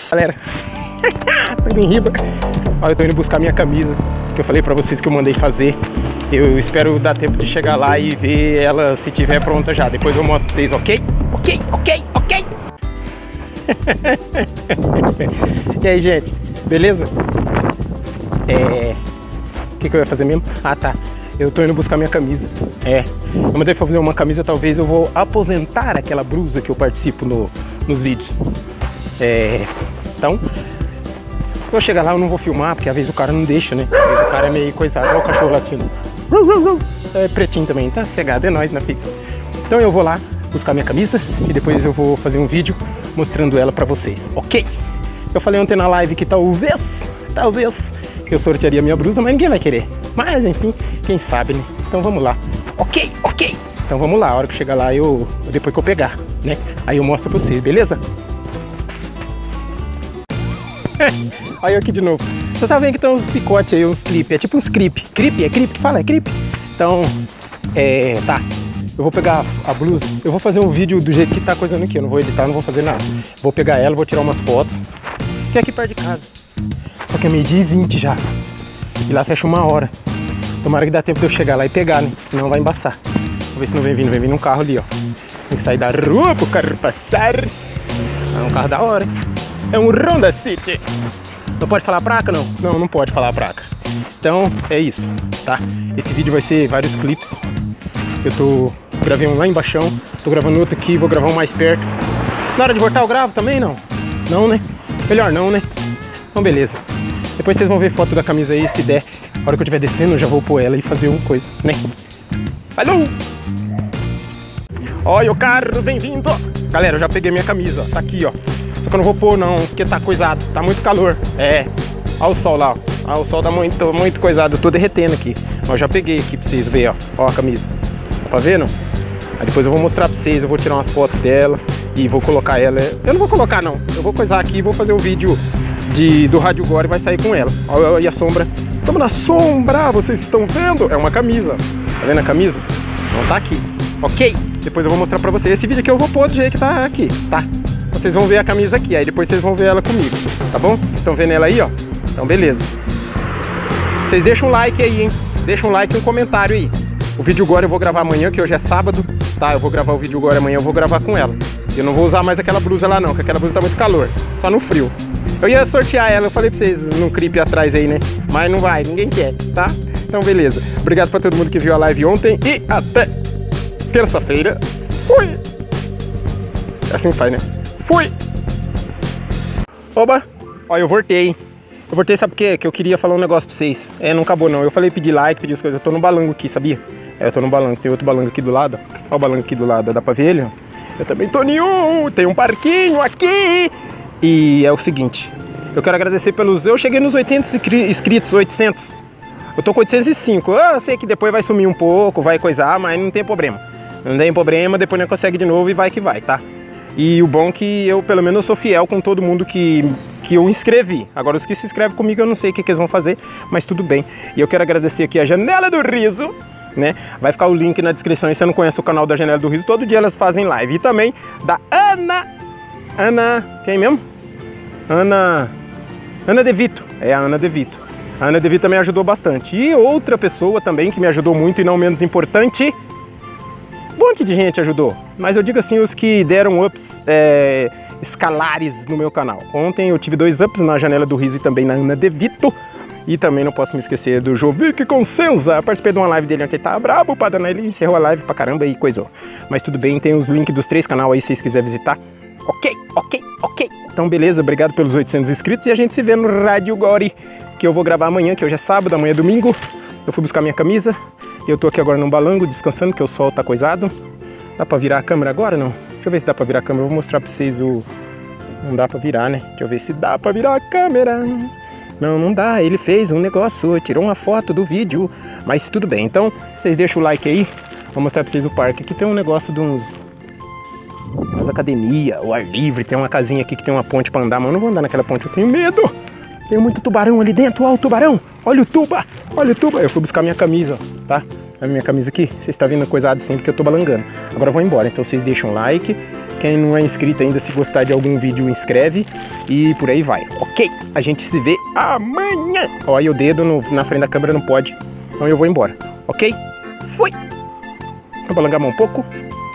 Galera, tô indo em Riba. Olha, eu tô indo buscar minha camisa, que eu falei pra vocês que eu mandei fazer. Eu espero dar tempo de chegar lá e ver ela se tiver pronta já. Depois eu mostro pra vocês, ok? Ok. E aí, gente, beleza? O que eu ia fazer mesmo? Ah, tá. Eu tô indo buscar minha camisa. Eu mandei fazer uma camisa, talvez eu vou aposentar aquela blusa que eu participo nos vídeos. Então, quando eu chegar lá eu não vou filmar, porque às vezes o cara não deixa, né? Às vezes o cara é meio coisado. Olha o cachorro latindo. É pretinho também, tá cegado, é nóis, né, filho? Então eu vou lá buscar minha camisa e depois eu vou fazer um vídeo mostrando ela pra vocês, ok? Eu falei ontem na live que talvez que eu sortearia minha blusa, mas ninguém vai querer. Mas enfim, quem sabe, né? Então vamos lá, ok? Então vamos lá, a hora que chegar lá, depois que eu pegar, né? Aí eu mostro pra vocês, beleza? Aí eu aqui de novo. Vocês sabem que tem uns picotes aí, uns clipes. É tipo uns clipes. É clipe que fala? É clipe? Então, tá. Eu vou pegar a blusa. Eu vou fazer um vídeo do jeito que tá coisando aqui. Eu não vou editar, não vou fazer nada. Vou pegar ela, vou tirar umas fotos. Que é aqui perto de casa. Só que é 12h20 já. E lá fecha 1h. Tomara que dá tempo de eu chegar lá e pegar, né? Senão vai embaçar. Vamos ver se não vem vindo um carro ali, ó. Tem que sair da rua pro carro passar. É um carro da hora, hein? É um Honda City. Não pode falar placa, não? Não pode falar placa. Então, é isso, tá? Esse vídeo vai ser vários clipes. Gravei um lá embaixo, tô gravando outro aqui, vou gravar um mais perto. Na hora de voltar eu gravo também, não? Não, né? Melhor não, né? Então, beleza. Depois vocês vão ver foto da camisa aí, se der. A hora que eu estiver descendo, eu já vou pôr ela e fazer uma coisa, né? Falou! Olha o carro, bem-vindo! Galera, eu já peguei minha camisa, ó. Tá aqui, ó. Só que eu não vou pôr não, porque tá coisado, tá muito calor. Olha o sol lá, ó. O sol tá muito coisado, eu tô derretendo aqui. Ó, eu já peguei aqui pra vocês verem, ó a camisa. Dá pra ver, não? Aí depois eu vou mostrar pra vocês, eu vou tirar umas fotos dela e vou colocar ela. Eu não vou colocar não, eu vou coisar aqui e vou fazer o vídeo do Rádio Gore e vai sair com ela. Olha a sombra. Estamos na sombra, vocês estão vendo? É uma camisa. Tá vendo a camisa? Não tá aqui, ok? Depois eu vou mostrar pra vocês. Esse vídeo aqui eu vou pôr do jeito que tá aqui, tá? Vocês vão ver a camisa aqui, aí depois vocês vão ver ela comigo, tá bom? Vocês estão vendo ela aí, ó? Então beleza. Vocês deixam um like aí, hein? Deixa um like e um comentário aí. O vídeo agora eu vou gravar amanhã, que hoje é sábado, tá? Eu vou gravar o vídeo agora amanhã, eu vou gravar com ela. Eu não vou usar mais aquela blusa lá não, porque aquela blusa tá muito calor, só no frio. Eu ia sortear ela, eu falei pra vocês no clipe atrás aí, né? Mas não vai, ninguém quer, tá? Então beleza. Obrigado pra todo mundo que viu a live ontem e até terça-feira. Fui! É assim que faz, né? Fui! Oba! Ó, eu voltei. Eu voltei, sabe por quê? Que eu queria falar um negócio pra vocês. Não acabou não. Eu falei pedir like, pedir as coisas. Eu tô no balango aqui, sabia? Eu tô no balango. Tem outro balango aqui do lado. Ó o balango aqui do lado. Dá pra ver ele? Eu também tô em um. Tem um parquinho aqui. E é o seguinte. Eu quero agradecer pelos... Eu cheguei nos 800 inscritos, 800. Eu tô com 805. Eu sei que depois vai sumir um pouco, vai coisar, mas não tem problema. Não tem problema, depois nós consegue de novo e vai que vai, tá? E o bom é que eu, pelo menos, eu sou fiel com todo mundo que eu inscrevi. Agora, os que se inscrevem comigo, eu não sei o que eles vão fazer, mas tudo bem. E eu quero agradecer aqui a Janela do Riso, né? Vai ficar o link na descrição. E se você não conhece o canal da Janela do Riso, todo dia elas fazem live. E também da Ana... Quem mesmo? Ana De Vito. É a Ana De Vito. A Ana De Vito também ajudou bastante. E outra pessoa também que me ajudou muito e não menos importante... Um monte de gente ajudou, mas eu digo assim, os que deram ups escalares no meu canal. Ontem eu tive 2 ups na Janela do Riso e também na Ana De Vito. E também não posso me esquecer do Jovic Consenza. Participei de uma live dele ontem, ele tava brabo, ele encerrou a live pra caramba e coisou. Mas tudo bem, tem os links dos 3 canais aí se vocês quiserem visitar. Ok. Então beleza, obrigado pelos 800 inscritos e a gente se vê no Rádio Gore, que eu vou gravar amanhã, que hoje é sábado, amanhã é domingo. Eu fui buscar minha camisa. Eu tô aqui agora num balango, descansando, que o sol tá coisado. Dá pra virar a câmera agora, não? Deixa eu ver se dá pra virar a câmera. Eu vou mostrar pra vocês o... Não dá pra virar, né? Deixa eu ver se dá pra virar a câmera. Não dá. Ele fez um negócio, tirou uma foto do vídeo. Mas tudo bem. Então, vocês deixam o like aí. Vou mostrar pra vocês o parque. Aqui tem um negócio de umas academias, o ar livre. Tem uma casinha aqui que tem uma ponte pra andar. Mas eu não vou andar naquela ponte, eu tenho medo. Tem muito tubarão ali dentro. Olha o tubarão. Olha o tuba. Eu fui buscar minha camisa, ó, tá? A minha camisa aqui, vocês estão vendo coisada sempre que eu tô balangando. Agora eu vou embora, então vocês deixam um like, Quem não é inscrito ainda, se gostar de algum vídeo, inscreve. E por aí vai, ok? A gente se vê amanhã. Olha o dedo na frente da câmera, não pode. Então eu vou embora, ok? Fui! Vou balangar a mão um pouco.